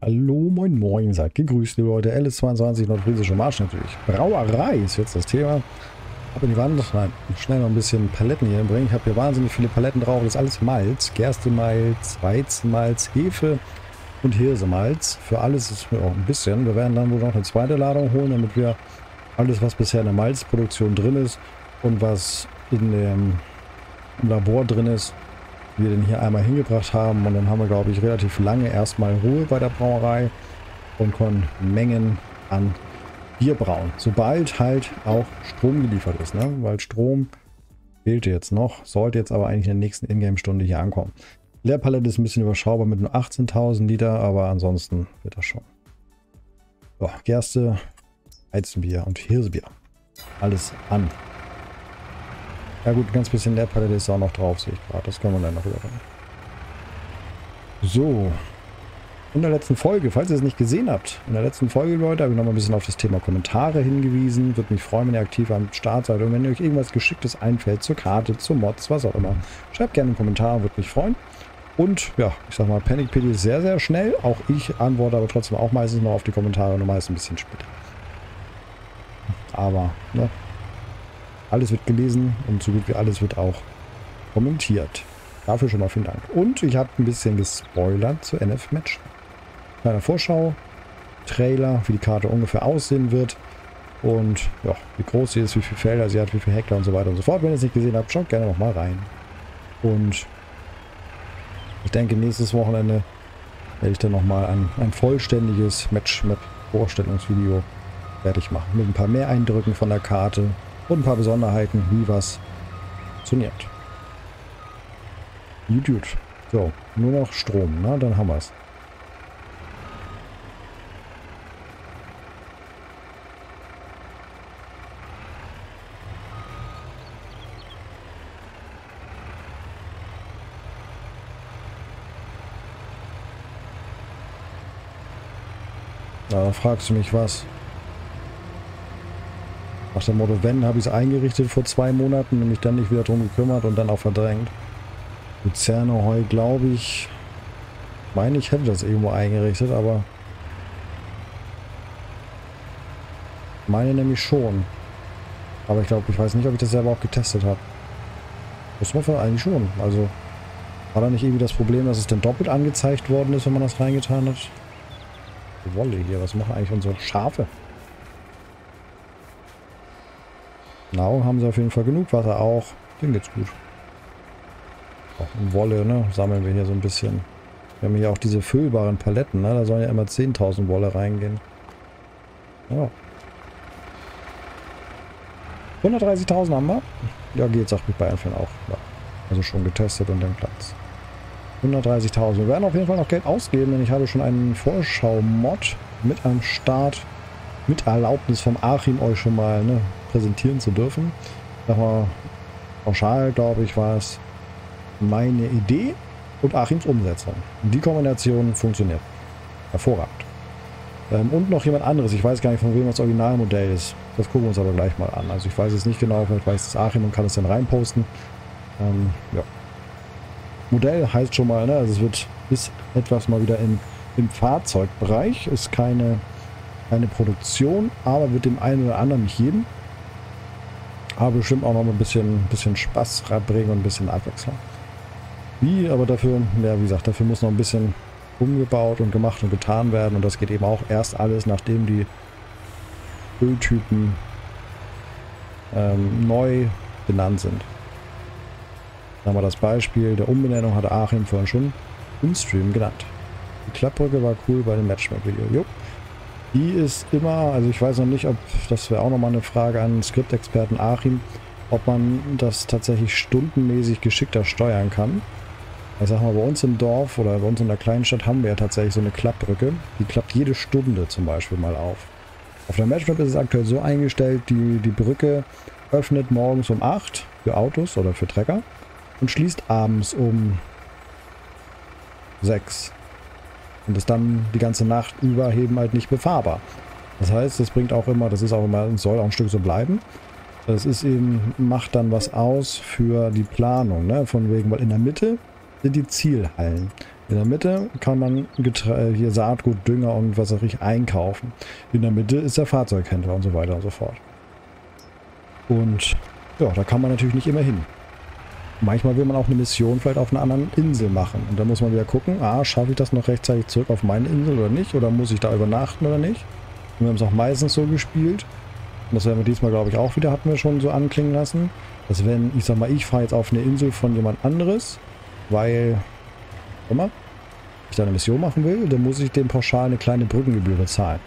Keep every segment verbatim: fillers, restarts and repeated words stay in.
Hallo, moin, moin, seid gegrüßt, liebe Leute. L S zweiundzwanzig, Nordfriesische Marsch natürlich. Brauerei ist jetzt das Thema. Ab in die Wand, nein, schnell noch ein bisschen Paletten hier bringen. Ich habe hier wahnsinnig viele Paletten drauf. Das ist alles Malz, Gerstemalz, Weizenmalz, Hefe und Hirsemalz. Für alles ist ja, auch ein bisschen. Wir werden dann wohl noch eine zweite Ladung holen, damit wir alles, was bisher in der Malzproduktion drin ist und was in dem Labor drin ist, wir den hier einmal hingebracht haben. Und dann haben wir, glaube ich, relativ lange erstmal Ruhe bei der Brauerei und können Mengen an Bier brauen. Sobald halt auch Strom geliefert ist, ne? Weil Strom fehlte jetzt noch, sollte jetzt aber eigentlich in der nächsten Ingame-Stunde hier ankommen. Leerpalette ist ein bisschen überschaubar mit nur achtzehntausend Liter, aber ansonsten wird das schon. So, Gerste, Weizenbier und Hirsebier. Alles an. Ja gut, ein ganz bisschen Leerpalette ist auch noch drauf, sehe ich gerade. Das können wir dann noch überbringen. So. In der letzten Folge, falls ihr es nicht gesehen habt, in der letzten Folge, Leute, habe ich noch mal ein bisschen auf das Thema Kommentare hingewiesen. Würde mich freuen, wenn ihr aktiv am Start seid. Und wenn euch irgendwas Geschicktes einfällt, zur Karte, zu Mods, was auch immer, schreibt gerne einen Kommentar, würde mich freuen. Und ja, ich sag mal, PanicPD ist sehr, sehr schnell. Auch ich antworte aber trotzdem auch meistens noch auf die Kommentare, nur meist ein bisschen später. Aber, ne? Alles wird gelesen und so gut wie alles wird auch kommentiert. Dafür schon mal vielen Dank. Und ich habe ein bisschen gespoilert zu N F Match. Kleine Vorschau, Trailer, wie die Karte ungefähr aussehen wird. Und ja, wie groß sie ist, wie viele Felder sie hat, wie viele Hektar und so weiter und so fort. Wenn ihr es nicht gesehen habt, schaut gerne noch mal rein. Und ich denke, nächstes Wochenende werde ich dann nochmal ein, ein vollständiges Match-Map-Vorstellungsvideo fertig machen. Mit ein paar mehr Eindrücken von der Karte. Und ein paar Besonderheiten, wie was funktioniert. Gut, gut. So, nur noch Strom, ne? Dann haben wir es. Da fragst du mich was. Nach dem Motto, wenn, habe ich es eingerichtet vor zwei Monaten und mich dann nicht wieder drum gekümmert und dann auch verdrängt. Luzerne Heu, glaube ich, meine ich hätte das irgendwo eingerichtet, aber meine nämlich schon. Aber ich glaube, ich weiß nicht, ob ich das selber auch getestet habe. Das muss man eigentlich schon. Also war da nicht irgendwie das Problem, dass es dann doppelt angezeigt worden ist, wenn man das reingetan hat? Die Wolle hier, was machen eigentlich unsere Schafe? Nahrung haben sie auf jeden Fall genug, Wasser auch. Dem geht's gut. Auch in Wolle, ne? Sammeln wir hier so ein bisschen. Wir haben hier auch diese füllbaren Paletten, ne? Da sollen ja immer zehntausend Wolle reingehen. Ja. hundertdreißigtausend haben wir. Ja, geht, sagt mich bei Anfang auch. Ja. Also schon getestet und dann Platz. hundertdreißigtausend. Wir werden auf jeden Fall noch Geld ausgeben, denn ich habe schon einen Vorschau-Mod mit am Start. Mit Erlaubnis vom Achim euch schon mal, ne, präsentieren zu dürfen. Sag mal, pauschal, glaube ich, war es meine Idee und Achims Umsetzung. Die Kombination funktioniert. Hervorragend. Ähm, und noch jemand anderes. Ich weiß gar nicht, von wem das Originalmodell ist. Das gucken wir uns aber gleich mal an. Also ich weiß es nicht genau, vielleicht weiß es Achim und kann es dann reinposten. Ähm, ja. Modell heißt schon mal, ne, also es wird ist etwas mal wieder im, im Fahrzeugbereich. Ist keine Keine Produktion, aber wird dem einen oder anderen nicht jedem. Aber bestimmt auch noch ein bisschen, bisschen Spaß bringen und ein bisschen Abwechslung. Wie, aber dafür, ja wie gesagt, dafür muss noch ein bisschen umgebaut und gemacht und getan werden. Und das geht eben auch erst alles, nachdem die Öltypen ähm, neu benannt sind. Dann haben wir das Beispiel der Umbenennung, hatte Achim vorhin schon im Stream genannt. Die Klappbrücke war cool bei dem Matchmap-Video. Jo. Die ist immer, also ich weiß noch nicht, ob, das wäre auch nochmal eine Frage an Skriptexperten Achim, ob man das tatsächlich stundenmäßig geschickter steuern kann. Ich sag mal, bei uns im Dorf oder bei uns in der Kleinstadt haben wir ja tatsächlich so eine Klappbrücke. Die klappt jede Stunde zum Beispiel mal auf. Auf der Matchmap ist es aktuell so eingestellt, die, die Brücke öffnet morgens um acht für Autos oder für Trecker und schließt abends um sechs. Und ist dann die ganze Nacht über eben halt nicht befahrbar. Das heißt, das bringt auch immer, das ist auch immer, soll auch ein Stück so bleiben. Das ist eben, macht dann was aus für die Planung, ne? Von wegen, weil in der Mitte sind die Zielhallen. In der Mitte kann man Getre hier Saatgut, Dünger und was auch ich einkaufen. In der Mitte ist der Fahrzeughändler und so weiter und so fort. Und ja, da kann man natürlich nicht immer hin. Manchmal will man auch eine Mission vielleicht auf einer anderen Insel machen. Und da muss man wieder gucken, ah, schaffe ich das noch rechtzeitig zurück auf meine Insel oder nicht? Oder muss ich da übernachten oder nicht? Und wir haben es auch meistens so gespielt. Und das werden wir diesmal, glaube ich, auch wieder, hatten wir schon so anklingen lassen. Dass wenn, ich sag mal, ich fahre jetzt auf eine Insel von jemand anderes, weil, immer, ich da eine Mission machen will, dann muss ich dem pauschal eine kleine Brückengebühr bezahlen.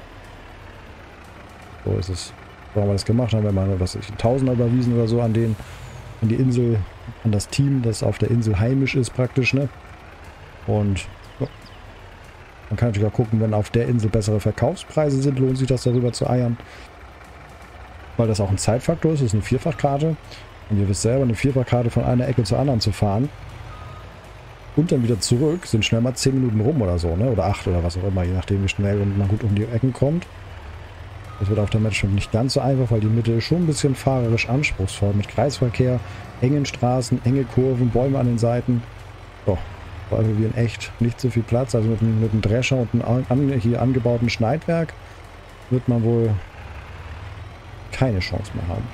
So ist es. So haben wir das gemacht, dann haben wir mal, was ich, Tausender überwiesen oder so an den, an die Insel, an das Team, das auf der Insel heimisch ist praktisch, ne? Und ja. Man kann natürlich auch gucken, wenn auf der Insel bessere Verkaufspreise sind, lohnt sich das darüber zu eiern. Weil das auch ein Zeitfaktor ist, das ist eine Vierfachkarte. Und ihr wisst selber, eine Vierfachkarte von einer Ecke zur anderen zu fahren und dann wieder zurück, sind schnell mal zehn Minuten rum oder so, ne? Oder acht oder was auch immer, je nachdem wie schnell man gut um die Ecken kommt. Das wird auf der Matchmap nicht ganz so einfach, weil die Mitte ist schon ein bisschen fahrerisch anspruchsvoll. Mit Kreisverkehr, engen Straßen, enge Kurven, Bäume an den Seiten. Doch, weil wir in echt nicht so viel Platz. Also mit, mit einem Drescher und einem an, hier angebauten Schneidwerk wird man wohl keine Chance mehr haben.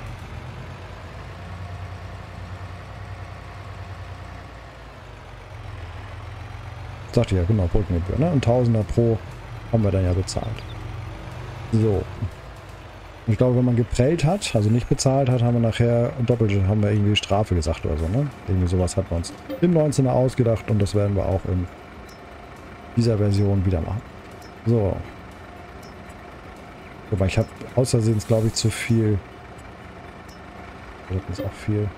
Sagt ihr ja, genau, Brückengebühr, ne? Ein Tausender pro haben wir dann ja bezahlt. So. Und ich glaube, wenn man geprellt hat, also nicht bezahlt hat, haben wir nachher doppelt, haben wir irgendwie Strafe gesagt oder so, ne? Irgendwie sowas hat man uns im neunzehner ausgedacht und das werden wir auch in dieser Version wieder machen. So. Aber ich habe außersehen, glaube ich, zu viel. Das ist auch viel.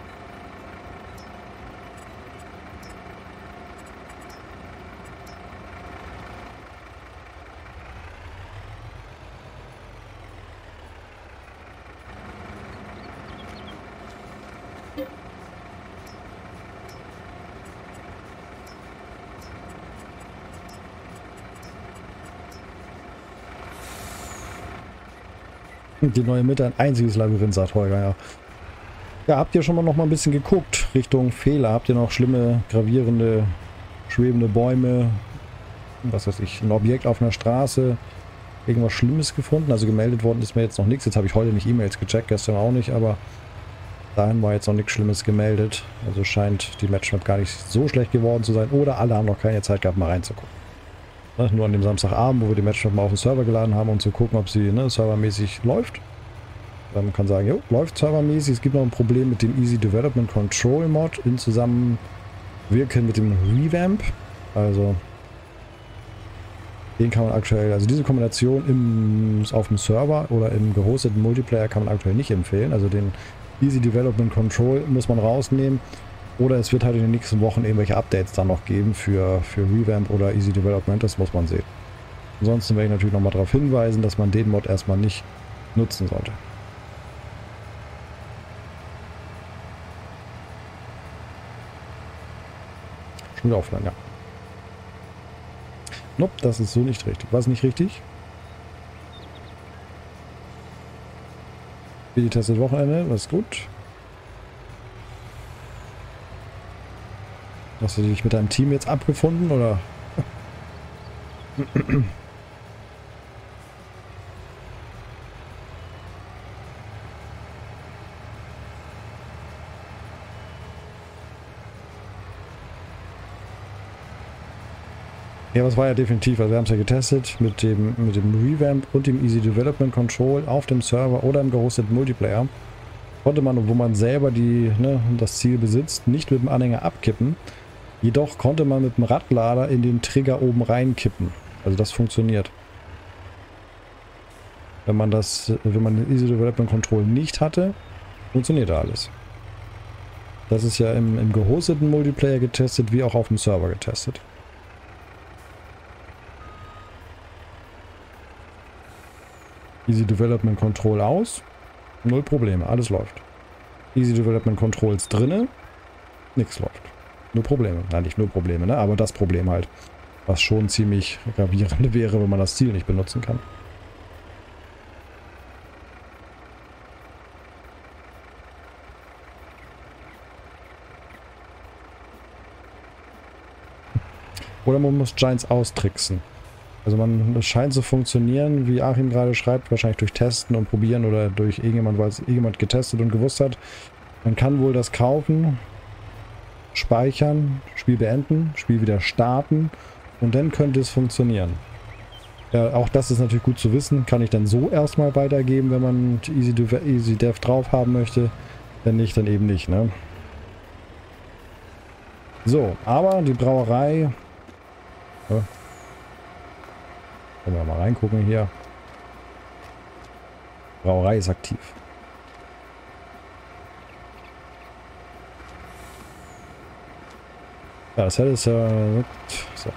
Die neue Mitte, ein einziges Labyrinth, sagt Holger, ja. Ja, habt ihr schon mal noch mal ein bisschen geguckt Richtung Fehler? Habt ihr noch schlimme, gravierende, schwebende Bäume, was weiß ich, ein Objekt auf einer Straße, irgendwas Schlimmes gefunden? Also gemeldet worden ist mir jetzt noch nichts. Jetzt habe ich heute nicht E-Mails gecheckt, gestern auch nicht, aber dahin war jetzt noch nichts Schlimmes gemeldet. Also scheint die Matchmap gar nicht so schlecht geworden zu sein. Oder alle haben noch keine Zeit gehabt, mal reinzugucken. Ne, nur an dem Samstagabend, wo wir die Matchmap mal auf den Server geladen haben, um zu gucken, ob sie ne, servermäßig läuft. Man kann sagen, jo, läuft servermäßig. Es gibt noch ein Problem mit dem Easy Development Control Mod in Zusammenwirken mit dem Revamp. Also den kann man aktuell, also diese Kombination im, auf dem Server oder im gehosteten Multiplayer kann man aktuell nicht empfehlen. Also den Easy Development Control muss man rausnehmen. Oder es wird halt in den nächsten Wochen irgendwelche Updates dann noch geben für, für Revamp oder Easy Development, das muss man sehen. Ansonsten werde ich natürlich nochmal darauf hinweisen, dass man den Mod erstmal nicht nutzen sollte. Schon wieder aufhören, ja. Nope, das ist so nicht richtig. Was nicht richtig? Wie die Testet Wochenende, das ist gut. Hast du dich mit deinem Team jetzt abgefunden, oder? Ja, das war ja definitiv, also wir haben es ja getestet mit dem, mit dem Revamp und dem Easy Development Control auf dem Server oder im gehosteten Multiplayer. Konnte man, wo man selber die, ne, das Ziel besitzt, nicht mit dem Anhänger abkippen. Jedoch konnte man mit dem Radlader in den Trigger oben reinkippen. Also das funktioniert. Wenn man das, wenn man den Easy Development Control nicht hatte, funktioniert alles. Das ist ja im, im gehosteten Multiplayer getestet, wie auch auf dem Server getestet. Easy Development Control aus, null Probleme, alles läuft. Easy Development Controls drinne, nichts läuft. Nur Probleme. Nein, nicht nur Probleme, ne? Aber das Problem halt. Was schon ziemlich gravierend wäre, wenn man das Ziel nicht benutzen kann. Oder man muss Giants austricksen. Also man, das scheint zu funktionieren, wie Achim gerade schreibt, wahrscheinlich durch Testen und Probieren oder durch irgendjemand, weil es irgendjemand getestet und gewusst hat. Man kann wohl das kaufen, speichern, Spiel beenden, Spiel wieder starten und dann könnte es funktionieren. Ja, auch das ist natürlich gut zu wissen, kann ich dann so erstmal weitergeben, wenn man Easy, Easy Dev drauf haben möchte. Wenn nicht, dann eben nicht, ne? So, aber die Brauerei... Ja, können wir mal reingucken hier. Brauerei ist aktiv. Ja, das hätte es ja... So.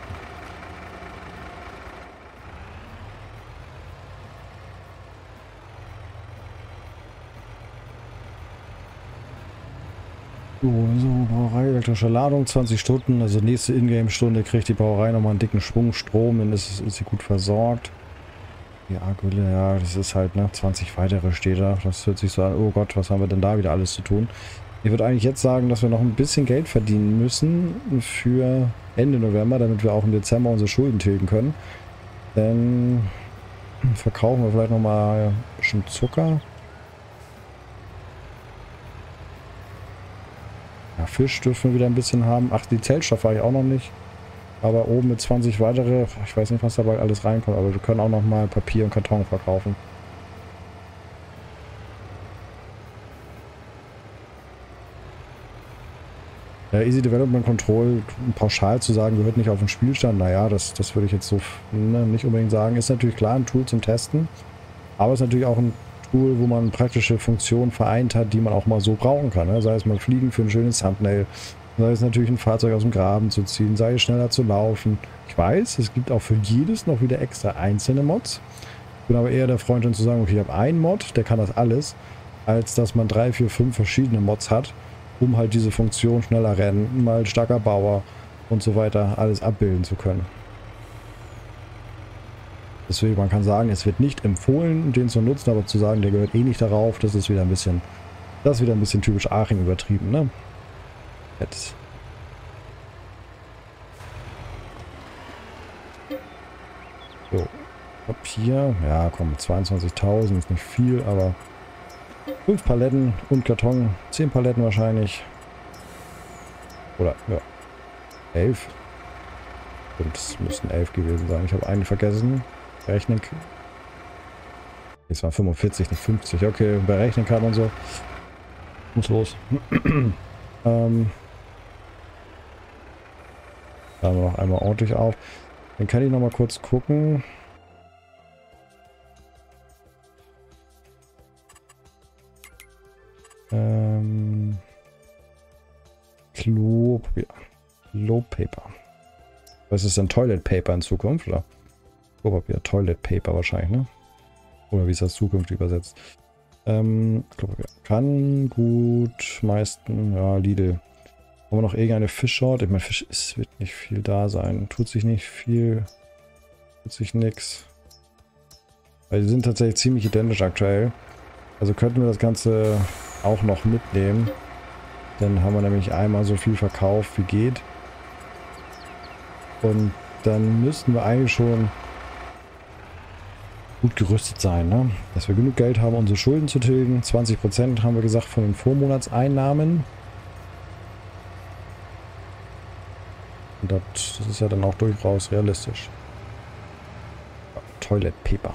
So, so, Brauerei, elektrische Ladung, zwanzig Stunden, also nächste Ingame-Stunde kriegt die Brauerei nochmal einen dicken Schwung Strom, dann ist, ist sie gut versorgt. Die Akkulle, ja, das ist halt, ne, zwanzig weitere steht da, das hört sich so an, oh Gott, was haben wir denn da wieder alles zu tun? Ich würde eigentlich jetzt sagen, dass wir noch ein bisschen Geld verdienen müssen für Ende November, damit wir auch im Dezember unsere Schulden tilgen können. Dann verkaufen wir vielleicht nochmal ein bisschen Zucker. Ja, Fisch dürfen wir wieder ein bisschen haben. Ach, die Zellstoff war ich auch noch nicht. Aber oben mit zwanzig weitere, ich weiß nicht, was dabei alles reinkommt, aber wir können auch noch mal Papier und Karton verkaufen. Ja, Easy Development Control, pauschal zu sagen, gehört nicht auf den Spielstand, naja, das, das würde ich jetzt so ne, nicht unbedingt sagen. Ist natürlich klar ein Tool zum Testen, aber ist natürlich auch ein Tool, wo man praktische Funktionen vereint hat, die man auch mal so brauchen kann. Ne? Sei es mal Fliegen für ein schönes Thumbnail, sei es natürlich ein Fahrzeug aus dem Graben zu ziehen, sei es schneller zu laufen. Ich weiß, es gibt auch für jedes noch wieder extra einzelne Mods. Ich bin aber eher der Freund, dann zu sagen, okay, ich habe einen Mod, der kann das alles, als dass man drei, vier, fünf verschiedene Mods hat, um halt diese Funktion schneller rennen, mal starker Bauer und so weiter alles abbilden zu können. Deswegen, man kann sagen, es wird nicht empfohlen, den zu nutzen, aber zu sagen, der gehört eh nicht darauf, das ist wieder ein bisschen, das ist wieder ein bisschen typisch Achim übertrieben, ne? Jetzt. So, Papier, ja komm, zweiundzwanzigtausend ist nicht viel, aber fünf Paletten und Karton, zehn Paletten wahrscheinlich. Oder, ja, elf. Und es müssten elf gewesen sein. Ich habe einen vergessen. Berechnen. Jetzt war fünfundvierzig, nicht fünfzig. Okay, berechnen kann und so. Muss los. ähm. Da haben wir noch einmal ordentlich auf. Dann kann ich noch mal kurz gucken. Ähm. Klopapier. Klopaper. Was ist denn Toilet Paper in Zukunft, oder? Klopapier, Toilet Paper wahrscheinlich, ne? Oder wie ist das zukünftig übersetzt? Ähm, Klopapier. Kann gut, meisten, ja, Lidl. Haben wir noch irgendeine Fischshort? Ich meine, Fisch, es wird nicht viel da sein. Tut sich nicht viel. Tut sich nichts. Weil die sind tatsächlich ziemlich identisch aktuell. Also könnten wir das Ganze auch noch mitnehmen. Dann haben wir nämlich einmal so viel verkauft wie geht. Und dann müssten wir eigentlich schon gut gerüstet sein, ne? Dass wir genug Geld haben, unsere Schulden zu tilgen. zwanzig Prozent haben wir gesagt von den Vormonatseinnahmen. Und das, das ist ja dann auch durchaus realistisch. Ja, Toilet Paper.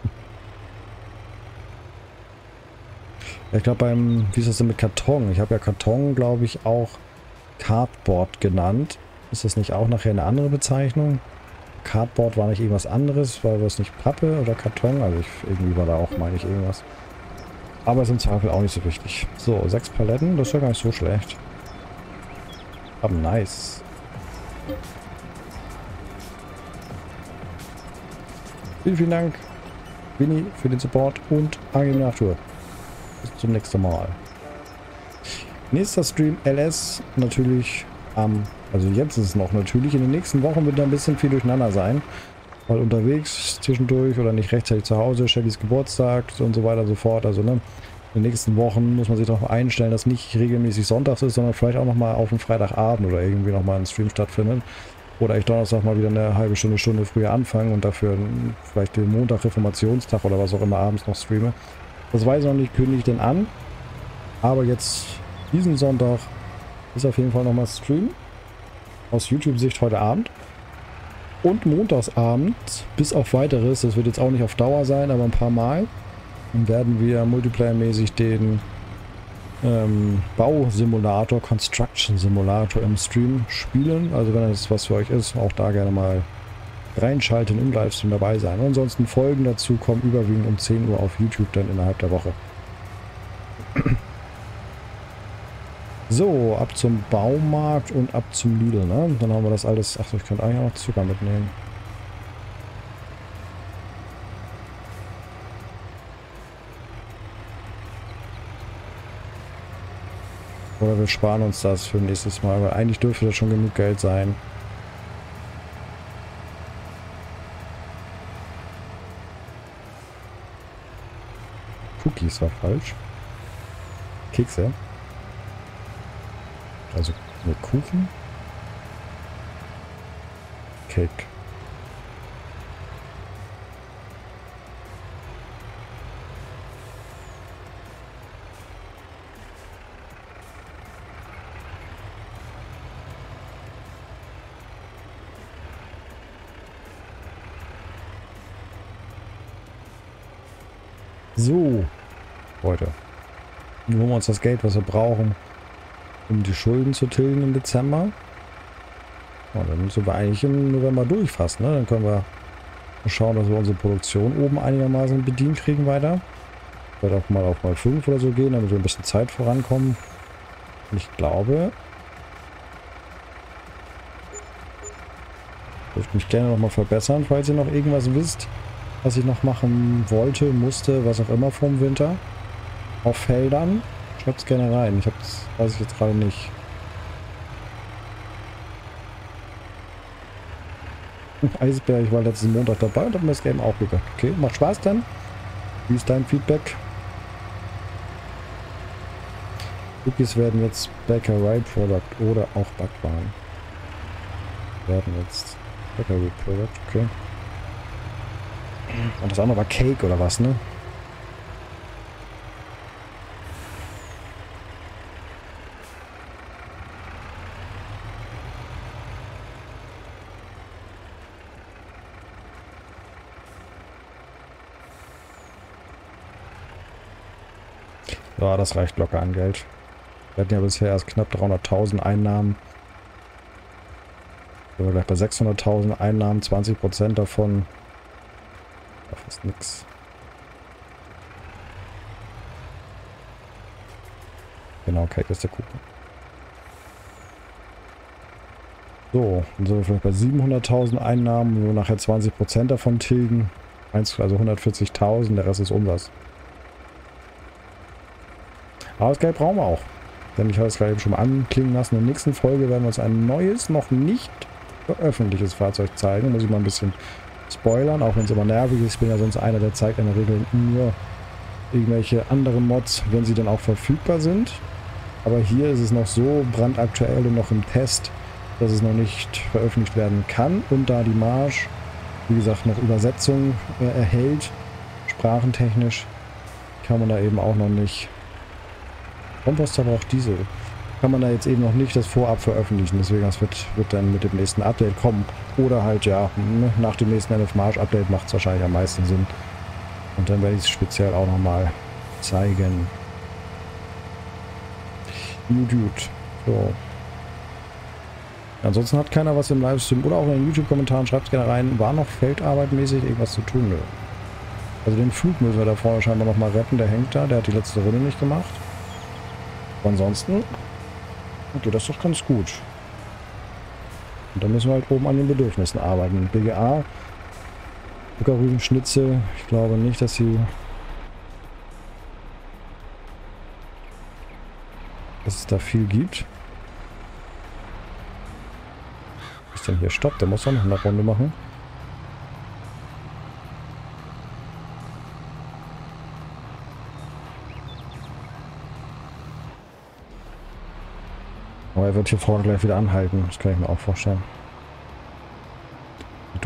Ja, ich glaube beim, wie ist das denn mit Karton? Ich habe ja Karton, glaube ich, auch Cardboard genannt. Ist das nicht auch nachher eine andere Bezeichnung? Cardboard war nicht irgendwas anderes, war das nicht Pappe oder Karton? Also ich, irgendwie war da auch, meine ich, irgendwas. Aber ist im Zweifel auch nicht so wichtig. So, sechs Paletten, das ist ja gar nicht so schlecht. Aber nice. Vielen, vielen Dank, Winnie, für den Support und angenehme Nachttour. Bis zum nächsten Mal. Nächster Stream L S natürlich am... Um, Also jetzt ist es noch natürlich. In den nächsten Wochen wird da ein bisschen viel durcheinander sein. Weil unterwegs zwischendurch oder nicht rechtzeitig zu Hause, Shellys Geburtstag und so weiter und so fort. Also ne, in den nächsten Wochen muss man sich darauf einstellen, dass nicht regelmäßig sonntags ist, sondern vielleicht auch nochmal auf dem Freitagabend oder irgendwie nochmal ein Stream stattfindet. Oder ich Donnerstag mal wieder eine halbe Stunde, Stunde früher anfange und dafür vielleicht den Montag Reformationstag oder was auch immer abends noch streame. Das weiß ich noch nicht, kündige ich denn an. Aber jetzt diesen Sonntag ist auf jeden Fall nochmal Stream. Aus YouTube-Sicht heute Abend. Und montagsabend, bis auf weiteres, das wird jetzt auch nicht auf Dauer sein, aber ein paar Mal, dann werden wir multiplayer-mäßig den ähm, Bausimulator, Construction Simulator im Stream spielen. Also wenn das was für euch ist, auch da gerne mal reinschalten, im Livestream dabei sein. Und ansonsten Folgen dazu kommen überwiegend um zehn Uhr auf YouTube dann innerhalb der Woche. So, ab zum Baumarkt und ab zum Lidl, ne? Dann haben wir das alles. Ach, ich könnte eigentlich auch noch Zucker mitnehmen. Oder wir sparen uns das für nächstes Mal, weil eigentlich dürfte das schon genug Geld sein. Cookies war falsch. Kekse. Also mit Kuchen. Cake. So, Leute. Wir holen uns das Geld, was wir brauchen, um die Schulden zu tilgen im Dezember. Und dann sind wir eigentlich im November durch fast, ne? Dann können wir schauen, dass wir unsere Produktion oben einigermaßen bedient kriegen weiter. Vielleicht auch mal auf mal fünf oder so gehen, damit wir ein bisschen Zeit vorankommen. Und ich glaube, ich dürfte mich gerne noch mal verbessern, falls ihr noch irgendwas wisst, was ich noch machen wollte, musste, was auch immer vom Winter. Auf Feldern. Schreibt es gerne rein. Ich hab's, weiß ich jetzt gerade nicht. Eisbär, ich war letzten Montag dabei und habe mir das Game auch gegönnt. Okay, macht Spaß dann. Wie ist dein Feedback? Cookies werden jetzt Bakery Product oder auch Backwaren. Werden jetzt Bakery Product, okay. Und das andere war Cake oder was, ne? Ja, das reicht locker an Geld. Wir hatten ja bisher erst knapp dreihunderttausend Einnahmen. Sind wir gleich bei sechshunderttausend Einnahmen, zwanzig Prozent davon. Das ist nix. Genau, Cake ist der Kuchen. So, dann sind wir vielleicht bei siebenhunderttausend Einnahmen, wo wir nachher zwanzig Prozent davon tilgen. Also hundertvierzigtausend, der Rest ist Umsatz. Aber das Geld brauchen wir auch. Denn ich habe es gerade eben schon mal anklingen lassen. In der nächsten Folge werden wir uns ein neues, noch nicht veröffentlichtes Fahrzeug zeigen. Muss ich mal ein bisschen spoilern, auch wenn es immer nervig ist. Ich bin ja sonst einer, der zeigt in der Regel nur irgendwelche anderen Mods, wenn sie dann auch verfügbar sind. Aber hier ist es noch so brandaktuell und noch im Test, dass es noch nicht veröffentlicht werden kann. Und da die Marge, wie gesagt, noch Übersetzung äh, erhält, sprachentechnisch, kann man da eben auch noch nicht... Komposter aber auch Diesel. Kann man da jetzt eben noch nicht das vorab veröffentlichen. Deswegen das wird, wird dann mit dem nächsten Update kommen. Oder halt ja, nach dem nächsten N F March Update macht es wahrscheinlich am meisten Sinn. Und dann werde ich es speziell auch nochmal zeigen. Gut. So. Ansonsten hat keiner was im Livestream oder auch in den YouTube-Kommentaren. Schreibt es gerne rein. War noch feldarbeitmäßig irgendwas zu tun? Nö. Also den Flug müssen wir da vorne scheinbar nochmal retten. Der hängt da. Der hat die letzte Runde nicht gemacht. Ansonsten geht das doch ganz gut. Und dann müssen wir halt oben an den Bedürfnissen arbeiten. B G A, Zuckerrübenschnitzel, ich glaube nicht, dass sie... dass es da viel gibt. Was ist denn hier? Stopp, der muss doch noch eine Runde machen. Aber er wird hier vorne gleich wieder anhalten. Das kann ich mir auch vorstellen.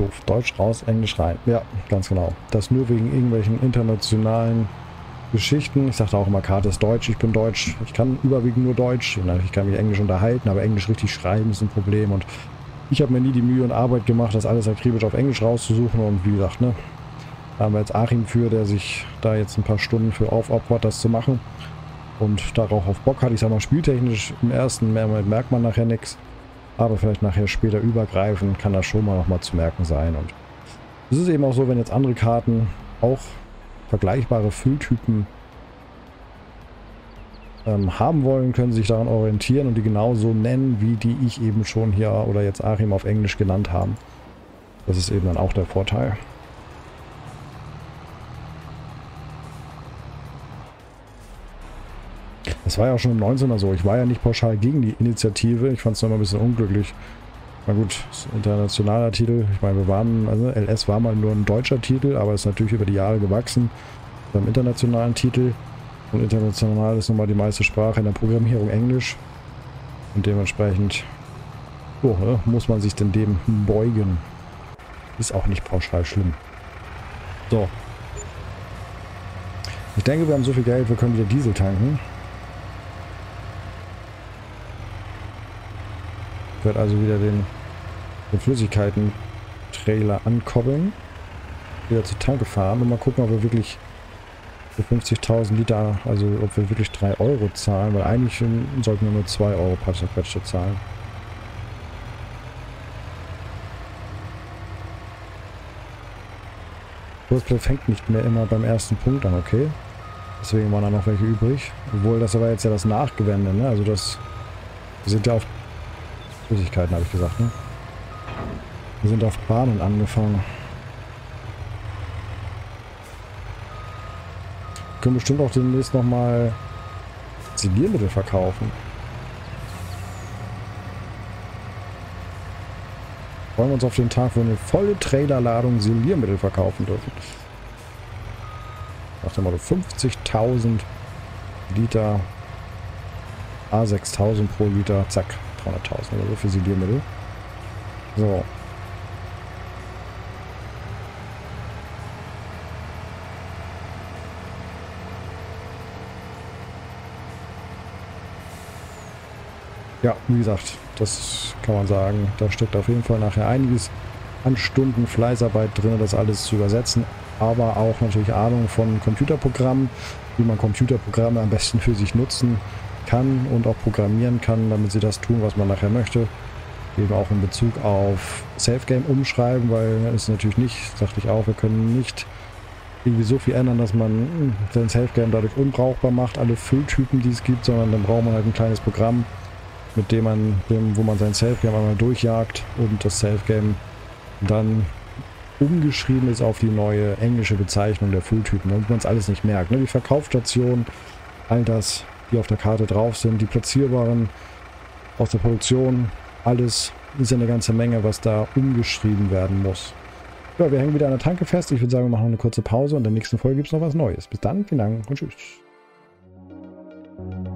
doof. Deutsch raus, Englisch rein. Ja, ganz genau. Das nur wegen irgendwelchen internationalen Geschichten. Ich sagte auch immer, Karte ist Deutsch, ich bin Deutsch. Ich kann überwiegend nur Deutsch. Ich kann mich Englisch unterhalten, aber Englisch richtig schreiben ist ein Problem. Und ich habe mir nie die Mühe und Arbeit gemacht, das alles akribisch auf Englisch rauszusuchen. Und wie gesagt, ne, da haben wir jetzt Achim für, der sich da jetzt ein paar Stunden für aufopfert, das zu machen. Und darauf auf Bock hat. Ich sag mal, spieltechnisch im ersten merkt man nachher nichts. Aber vielleicht nachher später übergreifend kann das schon mal nochmal zu merken sein. Und es ist eben auch so, wenn jetzt andere Karten auch vergleichbare Fülltypen ähm, haben wollen, können sie sich daran orientieren und die genauso nennen, wie die ich eben schon hier oder jetzt Achim auf Englisch genannt haben. Das ist eben dann auch der Vorteil. Das war ja auch schon im neunzehner so. Ich war ja nicht pauschal gegen die Initiative. Ich fand es noch mal ein bisschen unglücklich. Na gut, ist ein internationaler Titel. Ich meine, wir waren, also L S war mal nur ein deutscher Titel, aber ist natürlich über die Jahre gewachsen beim internationalen Titel. Und international ist nun mal die meiste Sprache in der Programmierung Englisch. Und dementsprechend oh, ne, muss man sich denn dem beugen. Ist auch nicht pauschal schlimm. So. Ich denke, wir haben so viel Geld, wir können wieder Diesel tanken. Ich werde also wieder den, den Flüssigkeiten-Trailer ankoppeln, wieder zur Tanke fahren und mal gucken, ob wir wirklich für fünfzigtausend Liter, also ob wir wirklich drei Euro zahlen, weil eigentlich sollten wir nur zwei Euro pro Zerquetschte zahlen. Kurzplay fängt nicht mehr immer beim ersten Punkt an, okay. Deswegen waren da noch welche übrig. Obwohl, das war jetzt ja das Nachgewende, ne? Also das, wir sind ja auf Flüssigkeiten, habe ich gesagt, ne? Wir sind auf Bahnen angefangen. Wir können bestimmt auch demnächst nochmal Siliermittel verkaufen. Freuen wir uns auf den Tag, wo wir eine volle Trailerladung Siliermittel verkaufen dürfen. Nach dem Motto fünfzigtausend Liter, A sechstausend pro Liter, zack. dreihunderttausend oder so für Siliermittel. So. Ja, wie gesagt, das kann man sagen. Da steckt auf jeden Fall nachher einiges an Stunden Fleißarbeit drin, das alles zu übersetzen. Aber auch natürlich Ahnung von Computerprogrammen, wie man Computerprogramme am besten für sich nutzen kann und auch programmieren kann, damit sie das tun, was man nachher möchte. Eben auch in Bezug auf Safe Game umschreiben, weil es natürlich nicht, sagte ich auch, wir können nicht irgendwie so viel ändern, dass man sein Safe Game dadurch unbrauchbar macht, alle Fülltypen, die es gibt, sondern dann braucht man halt ein kleines Programm, mit dem man, dem, wo man sein Safe Game einmal durchjagt und das Safe Game dann umgeschrieben ist auf die neue englische Bezeichnung der Fülltypen, damit man es alles nicht merkt. Ne? Die Verkaufsstation, all das, die auf der Karte drauf sind, die platzierbaren aus der Produktion, alles ist ja eine ganze Menge, was da umgeschrieben werden muss. Ja, wir hängen wieder an der Tanke fest. Ich würde sagen, wir machen eine kurze Pause und in der nächsten Folge gibt es noch was Neues. Bis dann, vielen Dank und tschüss.